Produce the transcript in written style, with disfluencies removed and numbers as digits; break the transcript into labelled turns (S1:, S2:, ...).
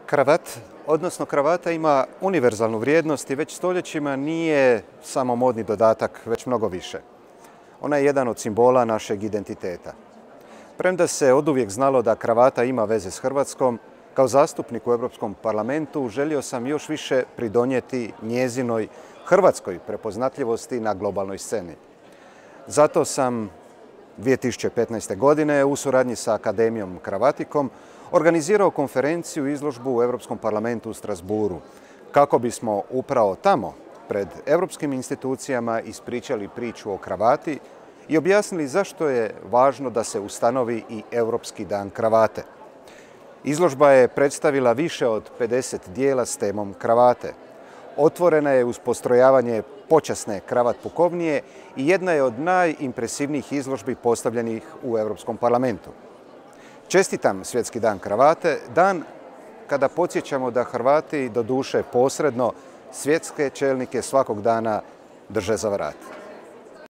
S1: Kravat, odnosno kravata, ima univerzalnu vrijednost i već stoljećima nije samo modni dodatak, već mnogo više. Ona je jedan od simbola našeg identiteta. Premda se oduvijek znalo da kravata ima veze s Hrvatskom, kao zastupnik u Europskom parlamentu želio sam još više pridonijeti njezinoj hrvatskoj prepoznatljivosti na globalnoj sceni. Zato sam 2015. godine u suradnji sa Akademijom Kravatikom organizirao konferenciju i izložbu u Europskom parlamentu u Strasbourgu, kako bismo upravo tamo, pred europskim institucijama, ispričali priču o kravati i objasnili zašto je važno da se ustanovi i Europski dan kravate. Izložba je predstavila više od 50 dijela s temom kravate. Otvorena je uz postrojavanje počasne kravat pukovnije i jedna je od najimpresivnijih izložbi postavljenih u Europskom parlamentu. Čestitam Svjetski dan kravate, dan kada podsjećamo da Hrvati, doduše posredno, svjetske čelnike svakog dana drže za vrat.